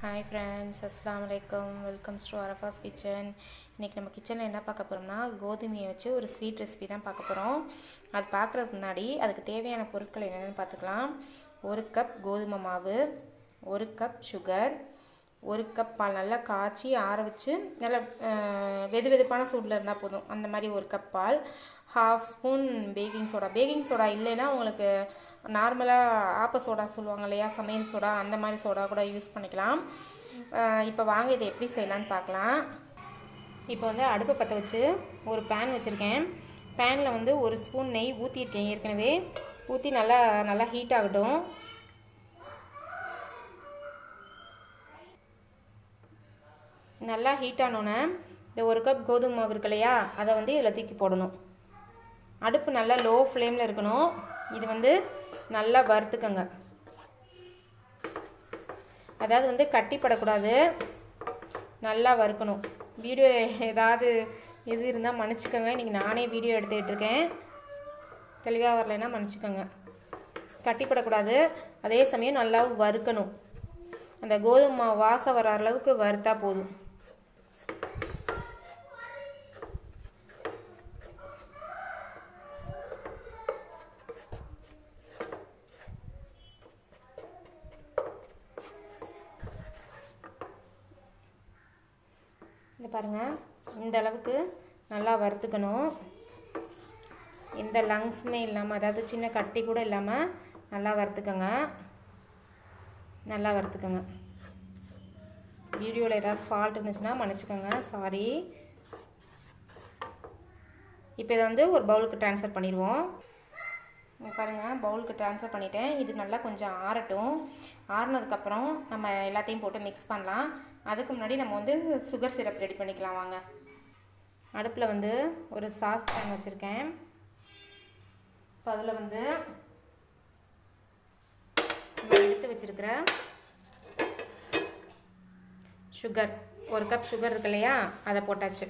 Hi friends, Assalamu alaikum. Welcome to Arafa's Kitchen. இன்றைக்கி நம்ம கிச்சனில் என்ன பார்க்க போகிறோம்னா கோதுமையை வச்சு ஒரு ஸ்வீட் ரெசிபி தான் பார்க்க போகிறோம். அது பார்க்குறதுக்கு முன்னாடி அதுக்கு தேவையான பொருட்கள் என்னென்னு பார்த்துக்கலாம். 1 கப் கோதுமை மாவு, 1 கப் சுகர், 1 கப் பால் நல்லா காய்ச்சி ஆற வச்சு நல்லா வெது வெதுப்பான சூடில் இருந்தால் போதும். அந்த மாதிரி 1 கப் பால், 1/2 spoon baking soda. Baking soda இல்லைன்னா உங்களுக்கு நார்மலாக ஆப்ப சோடா சொல்லுவாங்க இல்லையா, சமையல் சோடா, அந்த மாதிரி சோடா கூட யூஸ் பண்ணிக்கலாம். இப்போ வாங்க இதை எப்படி செய்யலான்னு பார்க்கலாம். இப்போ வந்து அடுப்பை பற்ற வச்சு ஒரு பேன் வச்சுருக்கேன். பேனில் வந்து 1 ஸ்பூன் நெய் ஊற்றிருக்கேன் ஏற்கனவே. ஊற்றி நல்லா ஹீட் ஆகட்டும். நல்லா ஹீட் ஆனோன்னே இந்த 1 கப் கோதுமை மாவு இருக்கு இல்லையா, அதை வந்து இதில் தூக்கி போடணும். அடுப்பு நல்லா லோ ஃப்ளேமில் இருக்கணும். இது வந்து நல்லா வறுத்துக்கங்க. அதாவது வந்து கட்டிப்படக்கூடாது, நல்லா வறுக்கணும். வீடியோ ஏதாவது இது இருந்தால் மன்னிச்சிக்கோங்க. இன்றைக்கி நானே வீடியோ எடுத்துகிட்ருக்கேன், தெளிவாக வரலைன்னா மன்னிச்சிக்கோங்க. கட்டிப்படக்கூடாது, அதே சமயம் நல்லா வறுக்கணும். அந்த கோதுமை வாசம் வர அளவுக்கு வறுத்தா போதும். இந்த பாருங்கள், இந்த அளவுக்கு நல்லா வறுத்துக்கணும். எந்த லங்ஸுமே இல்லாமல், அதாவது சின்ன கட்டி கூட இல்லாமல் நல்லா வறுத்துக்கோங்க. நல்லா வறுத்துக்கோங்க. வீடியோவில் ஏதாவது ஃபால்ட் இருந்துச்சுன்னா மன்னிச்சிக்கோங்க, சாரி. இப்போ இதை வந்து ஒரு பவுலுக்கு ட்ரான்ஸ்ஃபர் பண்ணிடுவோம். பாருங்கள், பவுலுக்கு ட்ரான்ஸ்ஃபர் பண்ணிட்டேன். இது நல்லா கொஞ்சம் ஆறட்டும். ஆறினதுக்கப்புறம் நம்ம எல்லாத்தையும் போட்டு மிக்ஸ் பண்ணலாம். அதுக்கு முன்னாடி நம்ம வந்து சுகர் சிரப் ரெடி பண்ணிக்கலாம் வாங்க. அடுப்பில் வந்து ஒரு சாஸ் பேன் வச்சுருக்கேன். இப்போ அதில் வந்து எடுத்து வச்சுருக்கிற சுகர், 1 கப் சுகர் இருக்கு இல்லையா, அதை போட்டாச்சு.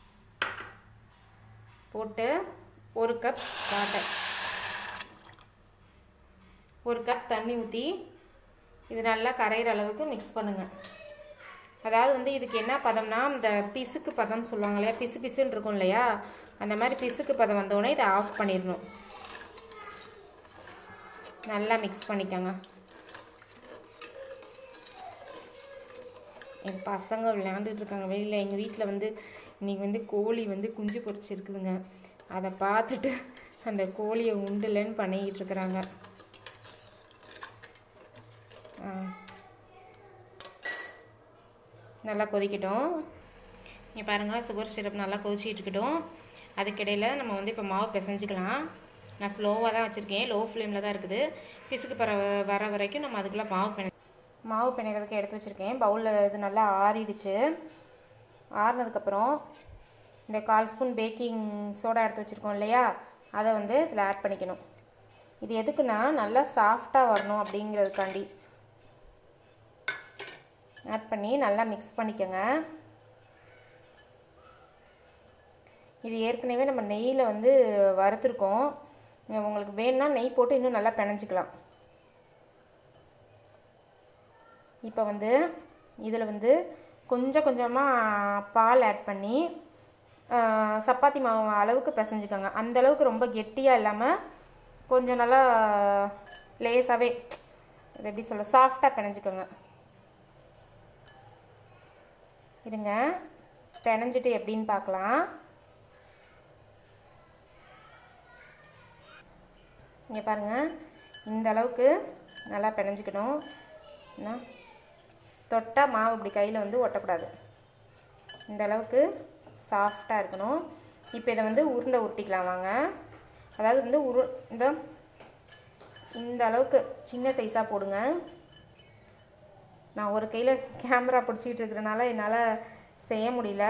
போட்டு 1 கப் வாட்டர், 1 கப் தண்ணி ஊற்றி இது நல்லா கரையிற அளவுக்கு மிக்ஸ் பண்ணுங்கள். அதாவது வந்து இதுக்கு என்ன பதம்னா, இந்த பிசுக்கு பதம் சொல்லுவாங்க இல்லையா, பிசு பிசுன்னு இருக்கும் இல்லையா, அந்த மாதிரி பிசுக்கு பதம் வந்தோடனே இதை ஆஃப் பண்ணிடணும். நல்லா மிக்ஸ் பண்ணிக்கோங்க. என் பசங்க விளையாண்டுட்டு இருக்காங்க வெளியில். எங்கள் வீட்டில் வந்து இன்றைக்கி வந்து கோழி வந்து குஞ்சு பொரிச்சிருக்குதுங்க. அதை பார்த்துட்டு அந்த கோழியை உண்டுலன்னு பண்ணிக்கிட்டு இருக்கிறாங்க. நல்லா கொதிக்கட்டும். இங்கே பாருங்கள், சுகர் சிரப் நல்லா கொதிச்சிட்டு இருக்கட்டும். அதுக்கிடையில் நம்ம வந்து இப்போ மாவு பிசைஞ்சிக்கலாம். நான் ஸ்லோவாக தான் வச்சுருக்கேன், லோ ஃப்ளேமில் தான் இருக்குது. பிசுக்கு வர வரைக்கும் நம்ம அதுக்குள்ளே மாவு பிணைகிறதுக்கு எடுத்து வச்சுருக்கேன். பவுலில் இது நல்லா ஆறிடுச்சு. ஆறினதுக்கப்புறம் இந்த 1/4 ஸ்பூன் பேக்கிங் சோடா எடுத்து வச்சுருக்கோம் இல்லையா, அதை வந்து இதில் ஆட் பண்ணிக்கணும். இது எதுக்குன்னா நல்லா சாஃப்டாக வரணும் அப்படிங்கிறதுக்காண்டி ஆட் பண்ணி நல்லா மிக்ஸ் பண்ணிக்கோங்க. இது ஏற்கனவே நம்ம நெய்யில் வந்து வறுத்துருக்கோம். உங்களுக்கு வேணும்னா நெய் போட்டு இன்னும் நல்லா பிணைஞ்சிக்கலாம். இப்போ வந்து இதில் வந்து கொஞ்சம் கொஞ்சமாக பால் ஆட் பண்ணி சப்பாத்தி மாவு அளவுக்கு பிசைஞ்சிக்கோங்க. அந்தளவுக்கு ரொம்ப கெட்டியாக இல்லாமல் கொஞ்சம் நல்லா லேசாகவே, அது எப்படி சொல்ல, சாஃப்டாக பிணைஞ்சிக்கோங்க. இருங்க, பிணைஞ்சிட்டு எப்படின்னு பார்க்கலாம். இங்கே பாருங்கள், இந்த அளவுக்கு நல்லா பிணைஞ்சிக்கணும். தொட்டால் மாவு இப்படி கையில் வந்து ஒட்டக்கூடாது. இந்த அளவுக்கு சாஃப்டாக இருக்கணும். இப்போ இதை வந்து உருண்டை உருட்டிக்கலாம் வாங்க. அதாவது வந்து இந்த அளவுக்கு சின்ன சைஸாக போடுங்க. நான் ஒரு கையில் கேமரா பிடிச்சிக்கிட்டு இருக்கிறனால என்னால் செய்ய முடியல.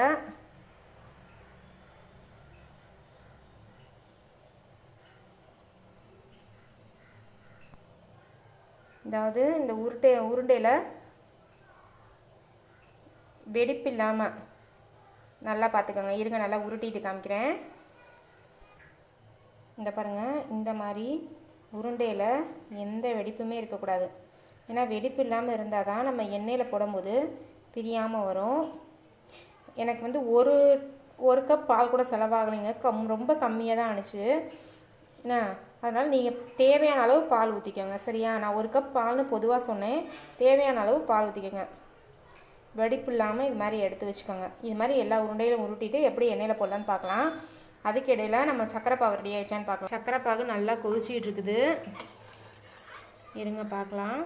அதாவது இந்த உருண்டையில் வெடிப்பு இல்லாமல் நல்லா பார்த்துக்கோங்க. இருங்க, நல்லா உருட்டிட்டு காமிக்கிறேன். இந்த பாருங்கள், இந்த மாதிரி உருண்டையில் எந்த வெடிப்புமே இருக்கக்கூடாது. ஏன்னா வெடிப்பு இல்லாமல் இருந்தால் தான் நம்ம எண்ணெயில் போடும்போது பிரியாமல் வரும். எனக்கு வந்து ஒரு கப் பால் கூட செலவாகலைங்க, ரொம்ப கம்மியாக தான் ஆணுச்சு என்ன. அதனால் நீங்கள் தேவையான அளவு பால் ஊற்றிக்கோங்க சரியா. நான் 1 கப் பால்னு பொதுவாக சொன்னேன், தேவையான அளவு பால் ஊற்றிக்கோங்க. வெடிப்பு இல்லாமல் இது மாதிரி எடுத்து வச்சுக்கோங்க. இது மாதிரி எல்லா உருண்டையிலும் உருட்டிட்டு எப்படி எண்ணெயில் போடலான்னு பார்க்கலாம். அதுக்கு இடையில் நம்ம சக்கரை பாகு ரெடி ஆகிடுச்சான்னு பார்க்கலாம். சக்கரை பாகு நல்லா கொதிச்சிக்கிட்டு இருக்குது, இருங்க பார்க்கலாம்.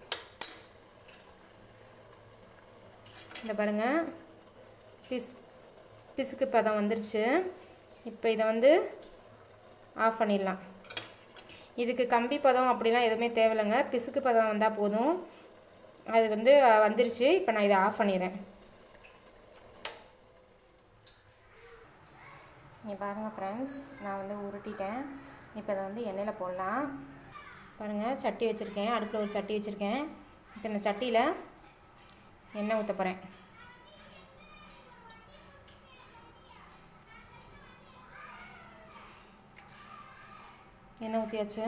இந்த பாருங்கள், பிசுக்கு பதம் வந்துருச்சு. இப்போ இதை வந்து ஆஃப் பண்ணிடலாம். இதுக்கு கம்பி பதம் அப்படிலாம் எதுவுமே தேவையில்லைங்க, பிசுக்கு பதம் வந்தால் போதும். அது வந்து வந்துருச்சு. இப்போ நான் இதை ஆஃப் பண்ணிடுறேன். இங்கே பாருங்கள் ஃப்ரெண்ட்ஸ், நான் வந்து உருட்டிட்டேன். இப்போ இதை வந்து எண்ணெயில் போடலாம். பாருங்கள், சட்டி வச்சுருக்கேன், அடுப்பில் ஒரு சட்டி வச்சுருக்கேன். இப்போ இந்த சட்டியில் எண்ணெய் ஊற்ற போகிறேன். எண்ணெய் ஊற்றியாச்சு.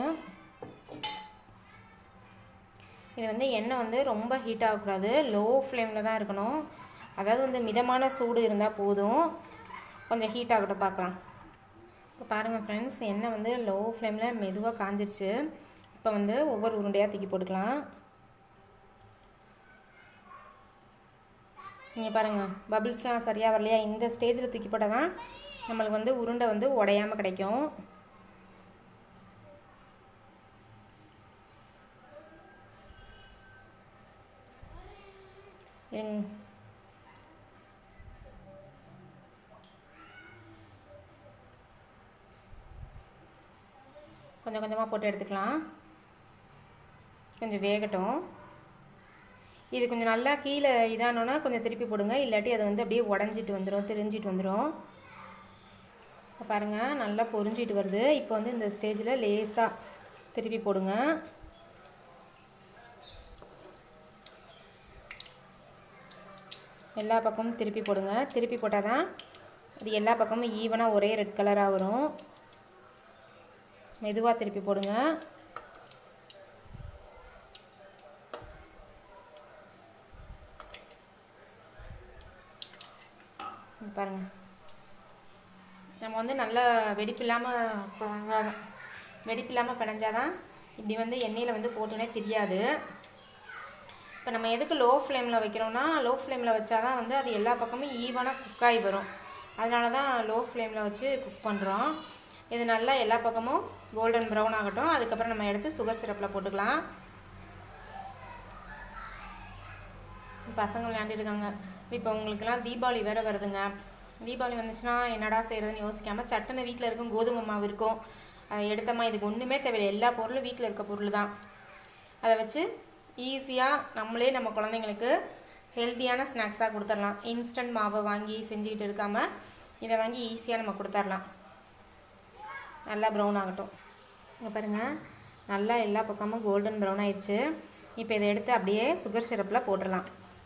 இது வந்து எண்ணெய் வந்து ரொம்ப ஹீட் ஆகக்கூடாது, லோ ஃப்ளேமில் தான் இருக்கணும். அதாவது வந்து மிதமான சூடு இருந்தால் போதும். கொஞ்சம் ஹீட் ஆகட்டும் பார்க்கலாம். இப்போ பாருங்கள் ஃப்ரெண்ட்ஸ், எண்ணெய் வந்து லோ ஃப்ளேமில் மெதுவாக காஞ்சிருச்சு. இப்போ வந்து ஒவ்வொரு உருண்டையாக தூக்கி போட்டுக்கலாம். நீங்கள் பாருங்கள், பபிள்ஸ்லாம் சரியாக வரலையா? இந்த ஸ்டேஜில் தூக்கி போட்டால் தான் நம்மளுக்கு வந்து உருண்டை வந்து உடையாமல் கிடைக்கும். கொஞ்சம் கொஞ்சமாக போட்டு எடுத்துக்கலாம், கொஞ்சம் வேகட்டும். இது கொஞ்சம் நல்லா கீழே இதானோன்னா கொஞ்சம் திருப்பி போடுங்க, இல்லாட்டி அது வந்து அப்படியே உடஞ்சிட்டு வந்துடும், திரிஞ்சிட்டு வந்துடும். இப்போ பாருங்கள், நல்லா பொரிஞ்சிட்டு வருது. இப்போ வந்து இந்த ஸ்டேஜில் லேசாக திருப்பி போடுங்க. எல்லா பக்கமும் திருப்பி போடுங்க. திருப்பி போட்டால் தான் இது எல்லா பக்கமும் ஈவனாக ஒரே ரெட் கலராக வரும். மெதுவாக திருப்பி போடுங்க. பாருங்கள், நம்ம வந்து நல்லா வெடிப்பு இல்லாமல் பிணைஞ்சாதான் இப்படி வந்து எண்ணெயில் வந்து போட்டோன்னே தெரியாது. இப்போ நம்ம எதுக்கு லோ ஃப்ளேமில் வைக்கிறோம்னா, லோ ஃப்ளேமில் வச்சா தான் வந்து அது எல்லா பக்கமும் ஈவனாக குக்காகி வரும். அதனால தான் லோ ஃப்ளேமில் வச்சு குக் பண்ணுறோம். இது நல்லா எல்லா பக்கமும் கோல்டன் ப்ரௌன் ஆகட்டும். அதுக்கப்புறம் நம்ம எடுத்து சுகர் சிரப்பில் போட்டுக்கலாம். பசங்க விளையாண்டுருக்காங்க. இப்போ உங்களுக்குலாம் தீபாவளி வேறு வருதுங்க. தீபாவளி வந்துச்சுன்னா என்னடா செய்கிறதுன்னு யோசிக்காமல் சட்டுன்னு வீட்டில் இருக்கும் கோதுமை மாவு இருக்கும், அதை எடுத்தோமா. இதுக்கு ஒன்றுமே தேவையில்லை, எல்லா பொருளும் வீட்டில் இருக்க பொருள் தான். அதை வச்சு ஈஸியாக நம்மளே நம்ம குழந்தைங்களுக்கு ஹெல்த்தியான ஸ்நாக்ஸாக கொடுத்துடலாம். இன்ஸ்டன்ட் மாவை வாங்கி செஞ்சுக்கிட்டு இருக்காமல் இதை வாங்கி ஈஸியாக நம்ம கொடுத்துடலாம். நல்லா ப்ரௌன் ஆகட்டும். இங்கே பாருங்கள், நல்லா எல்லா பக்கமும் கோல்டன் ப்ரௌன் ஆயிடுச்சு. இப்போ இதை எடுத்து அப்படியே சுகர் சிரப்பில் போட்டுடலாம்.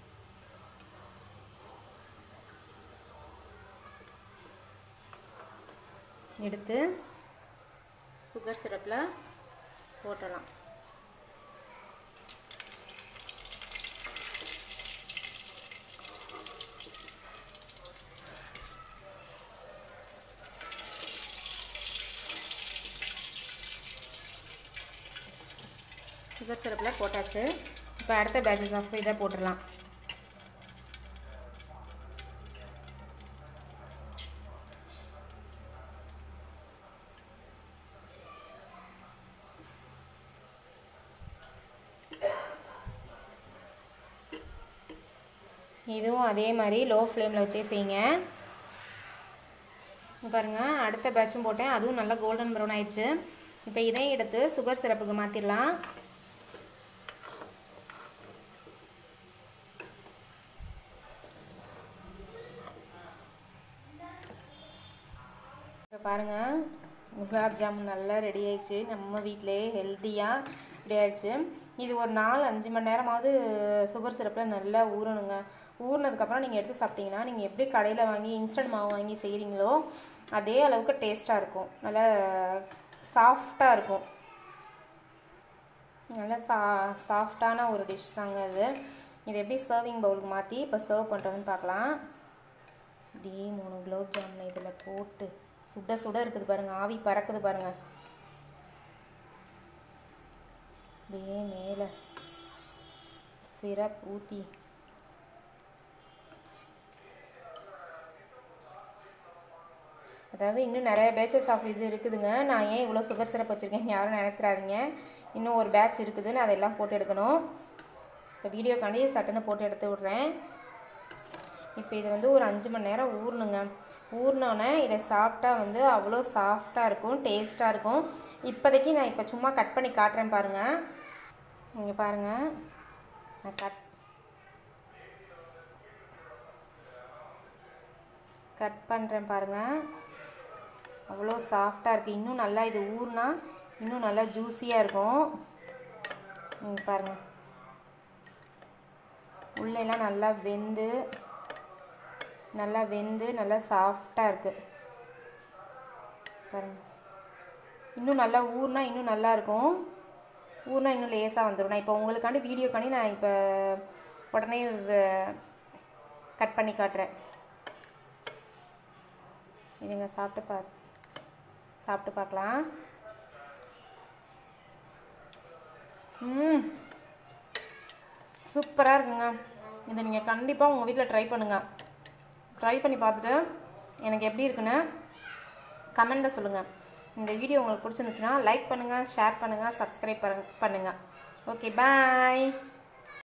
எடுத்து சுகர் சிரப்பில் போட்டுடலாம். சுகர் சிரப்பில் போட்டாச்சு. இப்போ அடுத்த பேட்சஸ் ஆஃப் இதை போட்டுடலாம். இதுவும் அதே மாதிரி லோ ஃப்ளேமில் வச்சே செய்யுங்க. பாருங்கள், அடுத்த பேட்சும் போட்டேன், அதுவும் நல்லா கோல்டன் ப்ரௌன் ஆயிடுச்சு. இப்போ இதையும் எடுத்து சுகர் சிரப்புக்கு மாற்றிடலாம். இப்போ பாருங்கள், குலாப் ஜாமுன் நல்லா ரெடி ஆயிடுச்சு. நம்ம வீட்டிலே ஹெல்த்தியாக ரெடி ஆயிடுச்சு. இது ஒரு 4-5 மணி நேரமாவது சுகர் சிரப்பில் நல்லா ஊறணுங்க. ஊறினதுக்கப்புறம் நீங்கள் எடுத்து சாப்பிட்டீங்கன்னா நீங்கள் எப்படி கடையில் வாங்கி இன்ஸ்டன்ட் மாவு வாங்கி செய்கிறீங்களோ அதே அளவுக்கு டேஸ்ட்டாக இருக்கும், நல்லா சாஃப்டாக இருக்கும். நல்லா சாஃப்டான ஒரு டிஷ் தாங்க இது. இது எப்படி சர்விங் பவுலுக்கு மாற்றி இப்போ சர்வ் பண்ணுறதுன்னு பார்க்கலாம். இப்படியே 3 குலோப் ஜாமுன் இதில் போட்டு சுட சுட இருக்குது பாருங்கள், ஆவி பறக்குது பாருங்கள். அப்படியே மேலே சிரப் ஊற்றி அதாவது இன்னும் நிறைய பேட்சஸ் ஆஃப் இது இருக்குதுங்க. நான் ஏன் இவ்வளோ சுகர் சிரப் வச்சுருக்கேன் யாரும் நினச்சிடாதீங்க. இன்னும் ஒரு பேட்ச் இருக்குதுன்னு அதெல்லாம் போட்டு எடுக்கணும். இப்போ வீடியோக்காண்டி சட்டுன்னு போட்டு எடுத்து விட்றேன். இப்போ இது வந்து ஒரு 5 மணி நேரம் ஊறணுங்க. ஊறினோன்னே இதை சாப்பிட்டா வந்து அவ்வளோ சாஃப்டாக இருக்கும், டேஸ்ட்டாக இருக்கும். இப்போதைக்கு நான் இப்போ சும்மா கட் பண்ணி காட்டுறேன் பாருங்கள். இங்கே பாருங்கள், நான் கட் பண்ணுறேன் பாருங்கள். அவ்வளோ சாஃப்டாக இருக்குது. இன்னும் நல்லா இது ஊறினா இன்னும் நல்லா ஜூஸியாக இருக்கும். இங்கே பாருங்கள், உள்ளெல்லாம் நல்லா வெந்து நல்லா சாஃப்டாக இருக்குது பாருங்கள். இன்னும் நல்லா ஊறினா இன்னும் நல்லாயிருக்கும். ஊறினா இன்னும் லேசாக வந்துடும். நான் இப்போ உங்களுக்காண்டி வீடியோக்காண்டி நான் இப்போ உடனே கட் பண்ணி காட்டுறேன். இதுங்க சாப்பிட்டு பார்க்கலாம். சூப்பராக இருக்குங்க. இதை நீங்கள் கண்டிப்பாக உங்கள் வீட்டில் ட்ரை பண்ணுங்கள். ட்ரை பண்ணி பார்த்துட்டு எனக்கு எப்படி இருக்குன்னு கமெண்ட்டில் சொல்லுங்கள். இந்த வீடியோ உங்களுக்கு பிடிச்சிருந்துச்சுன்னா லைக் பண்ணுங்கள், ஷேர் பண்ணுங்கள், சப்ஸ்கிரைப் பண்ணுங்கள். ஓகே, பாய்.